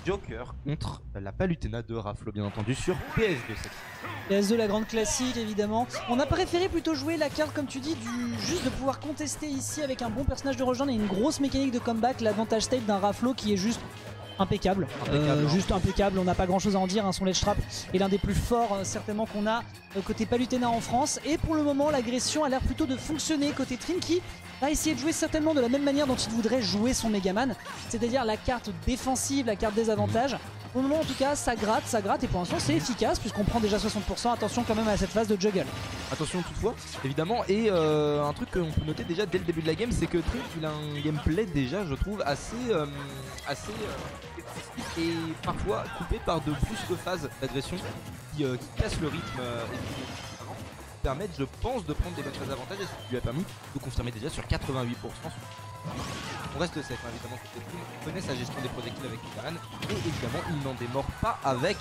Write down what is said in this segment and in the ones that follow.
Joker contre la Palutena de Raflo, bien entendu, sur PS2 cette PS2, la grande classique évidemment. On a préféré plutôt jouer la carte comme tu dis, juste de pouvoir contester ici avec un bon personnage de rejoindre et une grosse mécanique de comeback, l'avantage state d'un Raflo qui est juste impeccable. Juste impeccable, on n'a pas grand chose à en dire, hein. Son ledge trap est l'un des plus forts certainement qu'on a côté Palutena en France. Et pour le moment l'agression a l'air plutôt de fonctionner côté Trim qui va essayer de jouer certainement de la même manière dont il voudrait jouer son Megaman, c'est-à-dire la carte défensive, la carte désavantage. Pour le moment en tout cas ça gratte et pour l'instant c'est efficace puisqu'on prend déjà 60%. Attention quand même à cette phase de juggle. Attention toutefois évidemment, et un truc qu'on peut noter déjà dès le début de la game, c'est que Trim il a un gameplay déjà je trouve assez et parfois coupé par de brusques phases d'agression qui cassent le rythme et qui permettent je pense de prendre des bonnes phases d'avantage, et ce qui lui a permis de confirmer déjà sur 88%. On reste safe hein, évidemment, on connaît sa gestion des projectiles avec Megaman et évidemment il n'en démord pas avec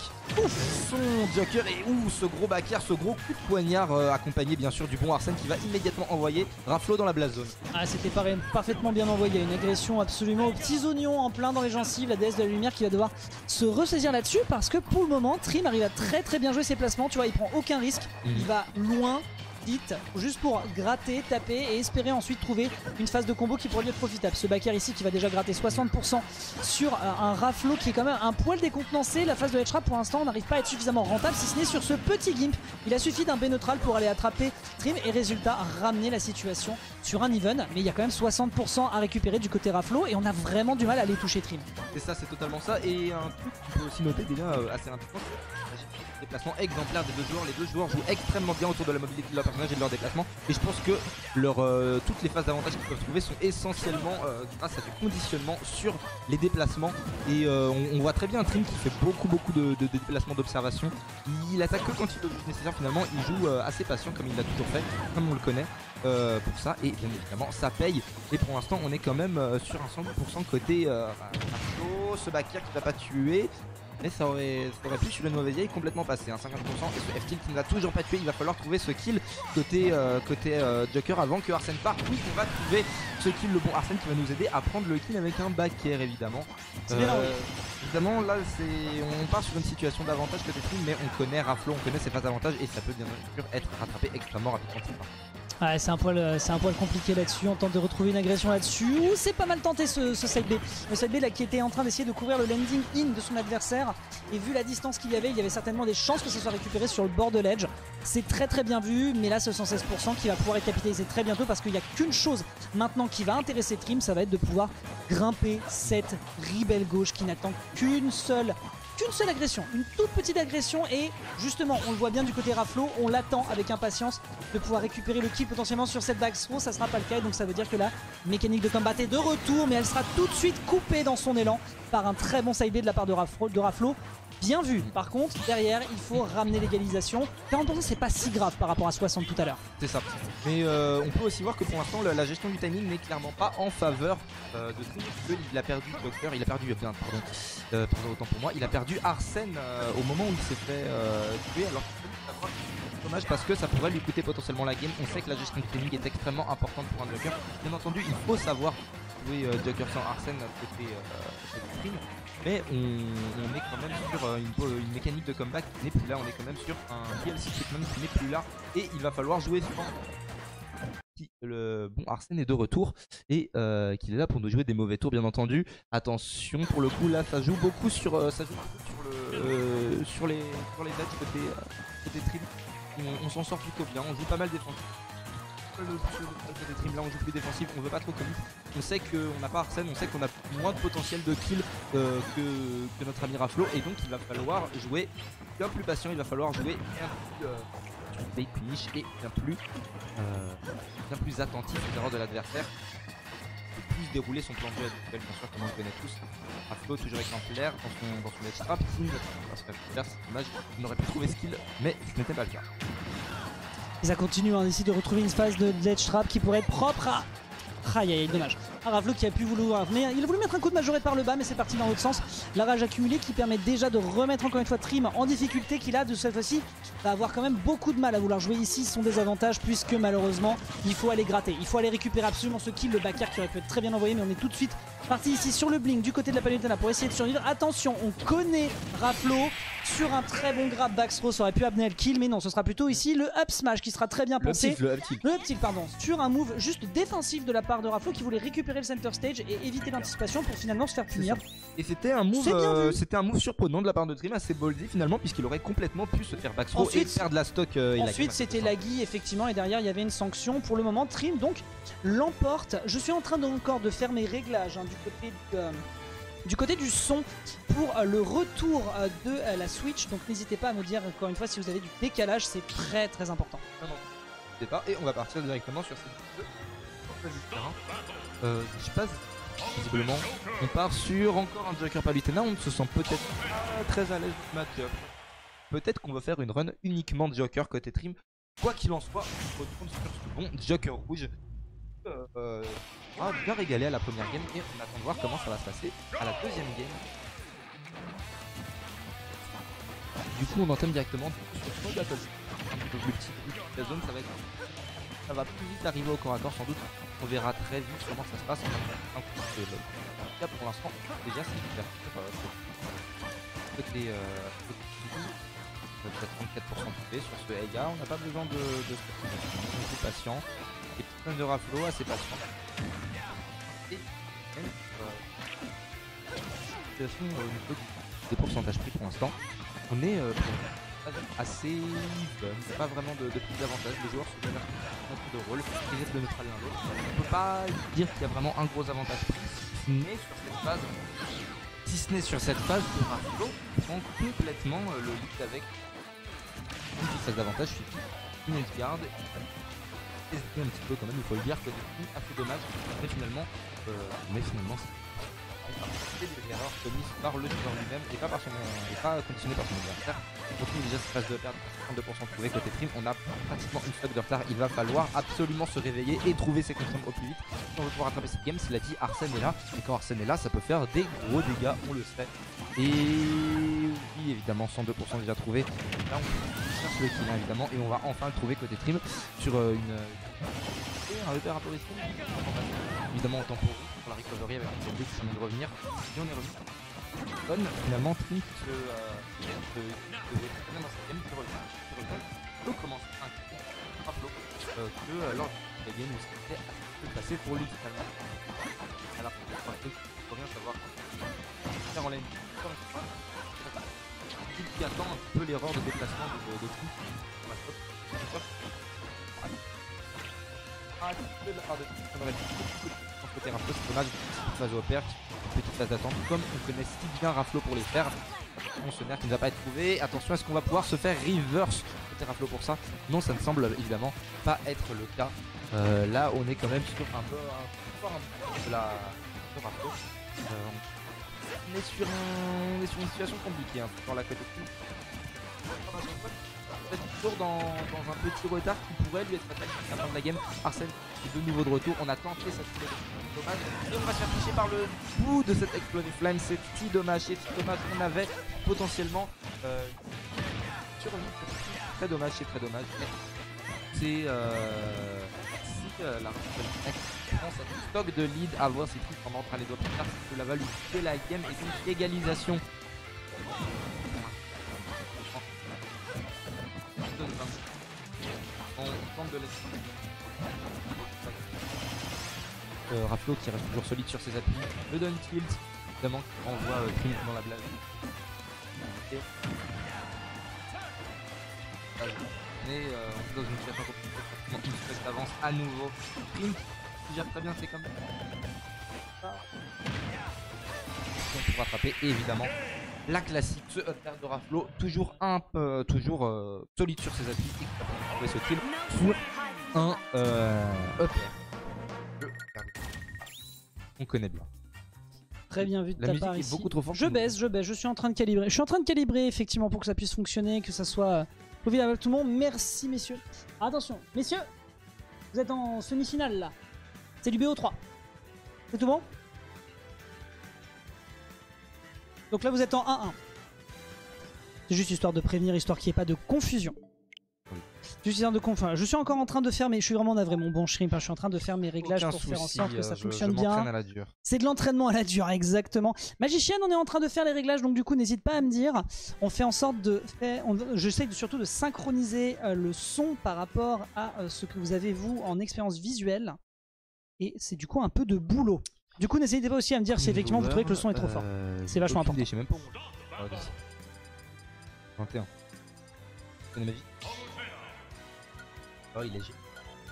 son Joker et ce gros backer, ce gros coup de poignard accompagné bien sûr du bon Arsène qui va immédiatement envoyer Raflo dans la blast zone. Ah, c'était parfaitement bien envoyé, une agression absolument aux petits oignons en plein dans les gencives, la déesse de la lumière qui va devoir se ressaisir là-dessus parce que pour le moment Trim arrive à très bien jouer ses placements, tu vois il prend aucun risque, il va loin vite, juste pour gratter, taper et espérer ensuite trouver une phase de combo qui pourrait lui être profitable. Ce backer ici qui va déjà gratter 60% sur un Raflo qui est quand même un poil décontenancé. La phase de headtrap pour l'instant n'arrive pas à être suffisamment rentable si ce n'est sur ce petit gimp. Il a suffi d'un B neutral pour aller attraper Trim et résultat ramener la situation sur un even, mais il y a quand même 60% à récupérer du côté Raflo et on a vraiment du mal à aller toucher Trim. C'est ça, c'est totalement ça, et un truc qu'on peut aussi noter déjà assez rapidement, déplacement exemplaire des deux joueurs. Les deux joueurs jouent extrêmement bien autour de la mobilité de leur personnage et de leur déplacement. Et je pense que toutes les phases d'avantage qu'ils peuvent trouver sont essentiellement grâce à du conditionnement sur les déplacements. Et on voit très bien un Trim qui fait beaucoup de déplacements d'observation. Il attaque que quand il est nécessaire finalement. Il joue assez patient comme il l'a toujours fait, comme on le connaît. Pour ça, et bien évidemment ça paye, et pour l'instant on est quand même sur un 100% côté Raflo. Ce backer qui va pas tuer, mais ça aurait pu sur le mauvais vieille complètement passer, hein, 50%, et ce F-kill qui ne l'a toujours pas tué. Il va falloir trouver ce kill côté Joker avant que Arsène parte. Oui, on va trouver ce kill, le bon Arsène qui va nous aider à prendre le kill avec un backer évidemment. Évidemment là on part sur une situation d'avantage côté Trim, mais on connaît Raflo, on connaît ses phases d'avantage et ça peut bien sûr être rattrapé extrêmement rapidement. Ouais, c'est un poil compliqué là-dessus, on tente de retrouver une agression là-dessus. C'est pas mal tenté ce side B. Le side B là qui était en train d'essayer de couvrir le landing in de son adversaire. Et vu la distance qu'il y avait certainement des chances que ça soit récupéré sur le bord de l'edge. C'est très bien vu, mais là ce 116% qui va pouvoir être capitalisé très bientôt parce qu'il n'y a qu'une chose maintenant qui va intéresser Trim, ça va être de pouvoir grimper cette ribelle gauche qui n'attend qu'une seule agression, une toute petite agression, et justement on le voit bien du côté Raflo, on l'attend avec impatience de pouvoir récupérer le kill potentiellement sur cette back throw. Ça sera pas le cas, donc ça veut dire que la mécanique de combat est de retour, mais elle sera tout de suite coupée dans son élan par un très bon side B de la part de Raflo. Bien vu. Par contre, derrière, il faut ramener l'égalisation. 40% c'est pas si grave par rapport à 60 tout à l'heure. C'est ça. Mais on peut aussi voir que pour l'instant, la gestion du timing n'est clairement pas en faveur de Trim. Il a perdu Joker, il a perdu, pardon, autant pour moi, il a perdu Arsène au moment où il s'est fait tuer. Alors c'est dommage parce que ça pourrait lui coûter potentiellement la game. On sait que la gestion du timing est extrêmement importante pour un Joker. Bien entendu, il faut savoir jouer Joker sans Arsène côté Trim. Mais on est quand même sur une mécanique de comeback qui n'est plus là. On est quand même sur un DLC treatment qui n'est plus là. Et il va falloir jouer sans le bon Arsène est de retour et qu'il est là pour nous jouer des mauvais tours bien entendu. Attention, pour le coup là ça joue beaucoup sur les edges côté Trim. On s'en sort plutôt bien, on joue pas mal défensif. Côté Trim là on joue plus défensif, on veut pas trop commit. On sait qu'on n'a pas Arsène, on sait qu'on a moins de potentiel de kill que notre ami Raflo, et donc il va falloir jouer bien plus patient, il va falloir jouer bien plus bait punish et bien plus attentif aux erreurs de l'adversaire, plus dérouler son plan de jeu habituel, bien sûr, comme on le connaît tous. Raflo toujours avec un flair dans son edge trap, parce que c'est dommage, il n'aurait pu trouver ce kill, mais ce n'était pas le cas. Et ça continue, on essaie de retrouver une phase de ledge trap qui pourrait être propre à... Aïe, dommage. Raflo qui a pu vouloir venir. Il a voulu mettre un coup de majorette par le bas, mais c'est parti dans l'autre sens. La rage accumulée qui permet déjà de remettre encore une fois Trim en difficulté, qui là de cette fois-ci va avoir quand même beaucoup de mal à vouloir jouer ici son désavantage, puisque malheureusement il faut aller gratter, il faut aller récupérer absolument ce kill, le backer qui aurait pu être très bien envoyé, mais on est tout de suite parti ici sur le blink du côté de la Palutena pour essayer de survivre. Attention, on connaît Raflo sur un très bon grab backthrow, ça aurait pu amener le kill, mais non, ce sera plutôt ici le up smash qui sera très bien pensé. Le up tilt, pardon, sur un move juste défensif de la part de Raflo qui voulait récupérer le center stage et éviter l'anticipation pour finalement se faire punir. Et c'était un move surprenant de la part de Trim, assez ballsy finalement, puisqu'il aurait complètement pu se faire backthrow et faire de la stock. Ensuite c'était laggy effectivement, et derrière il y avait une sanction. Pour le moment Trim donc l'emporte. Je suis en train encore de faire mes réglages hein, du côté du son pour le retour de la Switch, donc n'hésitez pas à me dire encore une fois si vous avez du décalage, c'est très très important. Et on va partir directement sur cette je passe visiblement, on part sur encore un Joker Palutena, on ne se sent peut-être pas très à l'aise du match. Peut-être qu'on va faire une run uniquement Joker côté Trim. Quoi qu'il en soit, on retourne sur ce bon Joker rouge. On a bien régalé à la première game et on attend de voir comment ça va se passer à la deuxième game. Du coup on entame directement sur son battle. Le petit la zone ça va plus vite arriver au corps à corps sans doute. On verra très vite comment ça se passe. On a un coup de là pour l'instant déjà c'est super. Côté 34% tombé sur ce Ega, on n'a pas besoin de on est patient. Les petites runs de Raflo assez patient. Et même situation au niveau des pourcentages pris pour l'instant, on est assez even, pas vraiment de plus d'avantage. Les joueurs se donnent un peu de rôle, ils risquent de neutraliser l'un l'autre. On peut pas dire qu'il y a vraiment un gros avantage pris, si ce n'est sur cette phase où Raflo prend complètement le lead avec une phase d'avantage suffit. Une edgeguard, hésiter un petit peu quand même, il faut le dire, que des coups a fait dommage, mais finalement c'est des erreurs commises par le joueur lui-même et pas conditionné par son adversaire. On retrouve déjà cette phase de perdre 52% trouvé côté Trim, on a pratiquement une stock de retard, il va falloir absolument se réveiller et trouver ses consommes au plus vite si on veut pouvoir rattraper cette game. Cela dit, Arsène est là, et quand Arsène est là, ça peut faire des gros dégâts, on le sait. Et oui, évidemment, 102% déjà trouvé. Là, on cherche le kill évidemment, et on va enfin le trouver côté Trim sur un repère un peu risqué. Évidemment, on temporise pour la recovery avec un qui permet de revenir. Et on est revenu. Bonne, finalement, Trim se dans cette game qui revient. Flo commence un kill à Flo que lors de la game où c'était assez passé pour lui finalement. À la fin, il faut rien savoir. Faire en lane. Qui attend un peu l'erreur de déplacement de Trim. Côté Raflo, c'est dommage, petite phase au perte, petite phase d'attente, comme on connaît si bien Raflo pour les faire. On se nerf qui ne va pas être trouvé. Attention, est-ce qu'on va pouvoir se faire reverse côté Raflo pour ça? Non, ça ne semble évidemment pas être le cas. Là, on est quand même sur un peu de la Raflo. On est sur une situation compliquée hein, dans la côté de toujours dans un petit retard qui pourrait lui être attaqué à la fin de la game. Arsène est de nouveau de retour, on a tenté cette dommage et on va se faire toucher par le bout de cette Exploding Flame. C'est si dommage, on avait potentiellement survécu. Très dommage, c'est très dommage. C'est si la prend cette stock de lead à voir si tout pendant entre les doigts plus tard, cela va lui tuer la game et une égalisation. On tente de laisser Raflo qui reste toujours solide sur ses appuis, le down tilt évidemment qui renvoie Trim dans la blague. On est dans une situation compliquée, une espèce d'avance à nouveau. Trim qui gère très bien, c'est comme ça. Pour rattraper et évidemment la classique, ce up de Raflo, toujours solide sur ses appuis et qui va trouver ce kill sur un up. On connaît bien. Très bien vu de la ta musique part est ici. beaucoup trop forte. Je baisse, je suis en train de calibrer. Je suis en train de calibrer effectivement pour que ça puisse fonctionner, que ça soit profitable avec tout le monde. Merci messieurs. Attention, messieurs, vous êtes en semi-finale là. C'est du BO3. C'est tout bon? Donc là vous êtes en 1-1. C'est juste histoire de prévenir, histoire qu'il n'y ait pas de confusion. Juste histoire de confusion. Je suis encore en train de faire, mais je suis vraiment navré mon bon Shrimp. Je suis en train de faire mes réglages pour faire en sorte que ça fonctionne bien. C'est de l'entraînement à la dure, exactement. Magicienne, on est en train de faire les réglages, donc du coup n'hésite pas à me dire. On fait en sorte de faire... J'essaie surtout de synchroniser le son par rapport à ce que vous avez vous en expérience visuelle. Et c'est du coup un peu de boulot. Du coup n'hésitez pas aussi à me dire si effectivement vous trouvez que le son est trop fort. C'est vachement important. Je sais même pas où... 21. Connais ma vie. Oh, il est léger.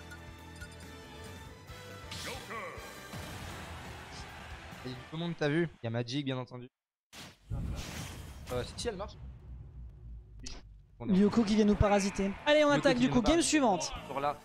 Et tout le monde t'a vu. Il y a Magic bien entendu. Si elle marche. Lyoko qui vient nous parasiter. Allez on attaque du coup, game suivante. Sur là.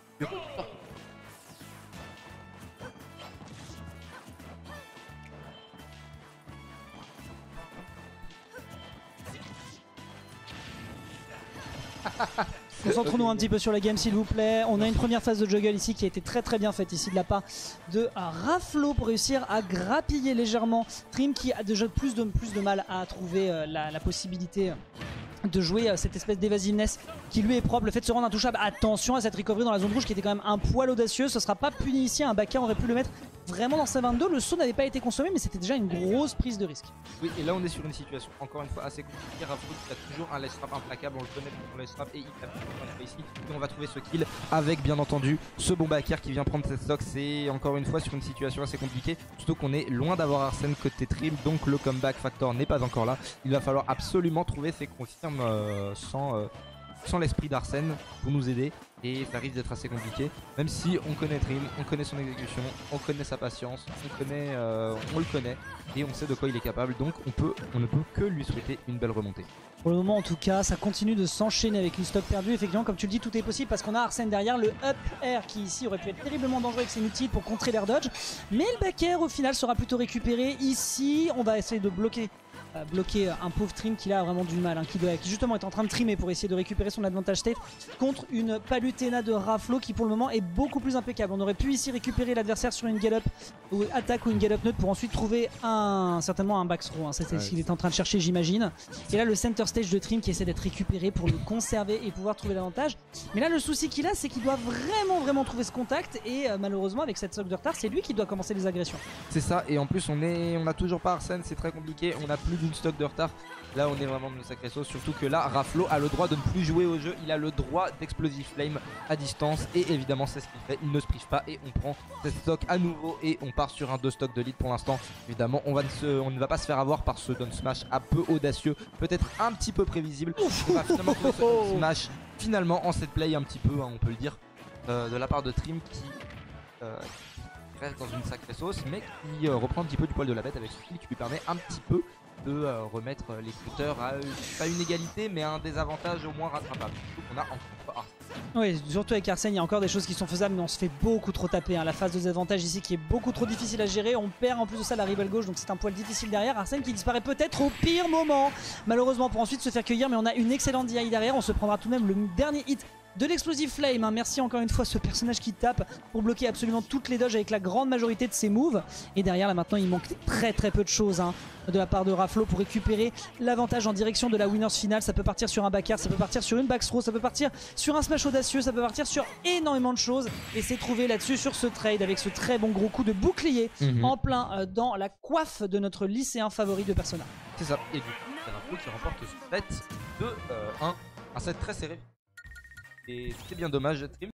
Concentrons-nous un petit peu sur la game s'il vous plaît. On a une première phase de juggle ici qui a été très bien faite ici de la part de Raflo pour réussir à grappiller légèrement Trim qui a déjà plus de mal à trouver la possibilité de jouer cette espèce d'évasiveness qui lui est propre, le fait de se rendre intouchable. Attention à cette recovery dans la zone rouge qui était quand même un poil audacieux. Ce sera pas puni ici, un Baka aurait pu le mettre vraiment dans sa 22. Le saut n'avait pas été consommé mais c'était déjà une grosse prise de risque. Oui, et là on est sur une situation encore une fois assez compliquée. Raflo qui a toujours un laisse trap implacable, on le connaît pour son laisse trap et il tape ici. Et on va trouver ce kill avec bien entendu ce bon Bakir qui vient prendre cette stock. C'est encore une fois sur une situation assez compliquée, surtout qu'on est loin d'avoir Arsène côté Trim, donc le comeback factor n'est pas encore là. Il va falloir absolument trouver ses confirmes sans l'esprit d'Arsène pour nous aider et ça risque d'être assez compliqué, même si on connaît Trim, on connaît son exécution, on connaît sa patience, on le connaît et on sait de quoi il est capable, donc on ne peut que lui souhaiter une belle remontée. Pour le moment en tout cas ça continue de s'enchaîner avec une stock perdue. Effectivement comme tu le dis tout est possible parce qu'on a Arsène derrière, le up air qui ici aurait pu être terriblement dangereux avec ses inutiles pour contrer l'air dodge, mais le back air au final sera plutôt récupéré. Ici on va essayer de bloquer un pauvre Trim qui là a vraiment du mal, qui justement est en train de trimer pour essayer de récupérer son advantage state contre une Palutena de Raflo qui pour le moment est beaucoup plus impeccable. On aurait pu ici récupérer l'adversaire sur une gallop ou attaque ou une gallop neutre pour ensuite trouver certainement un back throw, c'est ce qu'il est en train de chercher j'imagine. Et là le center stage de Trim qui essaie d'être récupéré pour le conserver et pouvoir trouver l'avantage. Mais là le souci qu'il a c'est qu'il doit vraiment trouver ce contact et malheureusement avec cette stock de retard c'est lui qui doit commencer les agressions. C'est ça, et en plus on a toujours pas Arsène, c'est très compliqué, on a plus d'une stock de retard. Là on est vraiment dans une sacrée sauce, surtout que là Raflo a le droit de ne plus jouer au jeu, il a le droit d'Explosive Flame à distance et évidemment c'est ce qu'il fait, il ne se prive pas et on prend cette stock à nouveau et on part sur un 2 stock de lead pour l'instant. Évidemment on ne va pas se faire avoir par ce down smash un peu audacieux, peut-être un petit peu prévisible. On va finalement trouver ce down smash finalement en set play un petit peu, on peut le dire, de la part de Trim qui reste dans une sacrée sauce mais qui reprend un petit peu du poil de la bête avec ce kill qui lui permet un petit peu de remettre les compteurs à pas une égalité mais à un désavantage au moins rattrapable. Donc on a encore oui, surtout avec Arsène il y a encore des choses qui sont faisables mais on se fait beaucoup trop taper, la phase de désavantage ici qui est beaucoup trop difficile à gérer. On perd en plus de ça la rival gauche donc c'est un poil difficile derrière. Arsène qui disparaît peut-être au pire moment malheureusement pour ensuite se faire cueillir, mais on a une excellente DI derrière. On se prendra tout de même le dernier hit de l'Explosive Flame, merci encore une fois ce personnage qui tape pour bloquer absolument toutes les dodges avec la grande majorité de ses moves. Et derrière là maintenant il manque très peu de choses de la part de Raflo pour récupérer l'avantage en direction de la winners finale. Ça peut partir sur un backer, ça peut partir sur une back throw, ça peut partir sur un smash audacieux, ça peut partir sur énormément de choses. Et c'est trouvé là-dessus sur ce trade avec ce très bon gros coup de bouclier en plein dans la coiffe de notre lycéen favori de Persona. C'est ça, et du coup c'est Raflo qui remporte ce set de 1, un set très serré. Et c'est bien dommage, Trim